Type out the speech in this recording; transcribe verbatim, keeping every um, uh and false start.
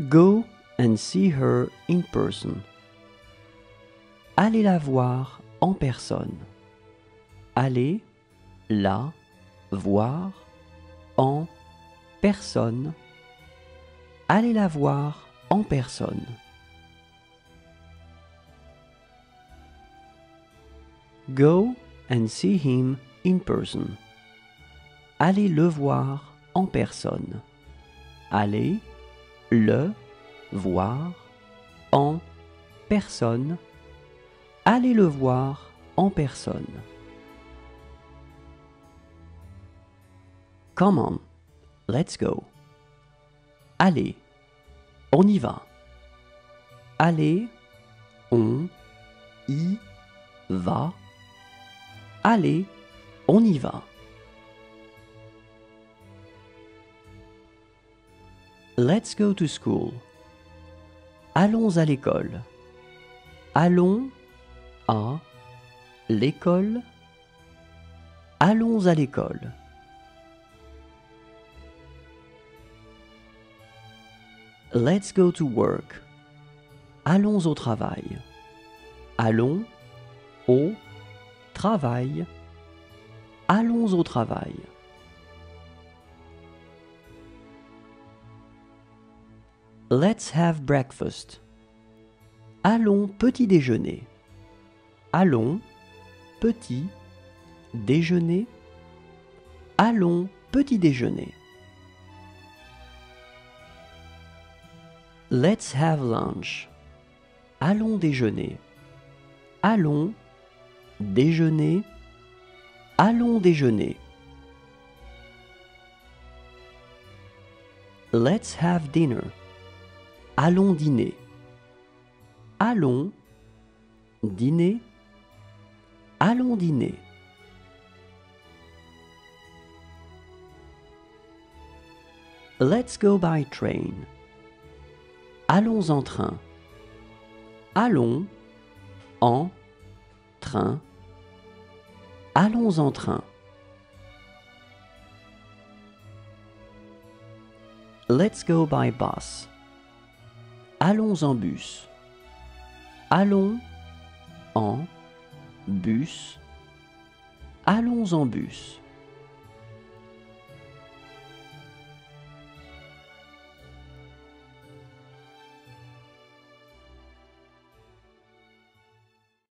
Go and see her in person. Allez la voir en personne. Allez la voir en personne. Allez la voir en personne. Go and see him in person. Allez le voir en personne. Allez le voir en personne. Allez le voir en personne. Come on, let's go. Allez, on y va. Allez, on y va. Allez, on y va. Let's go to school. Allons à l'école. Allons à l'école. Allons à l'école. Let's go to work. Allons au travail. Allons au travail. Allons au travail. Let's have breakfast. Allons petit déjeuner. Allons petit déjeuner. Allons petit déjeuner. Let's have lunch. Allons déjeuner. Allons déjeuner. Allons déjeuner. Let's have dinner. Allons dîner. Allons dîner. Allons dîner. Let's go by train. Allons en train. Allons en train. Allons en train. Let's go by bus. Allons en bus. Allons en bus. Allons en bus.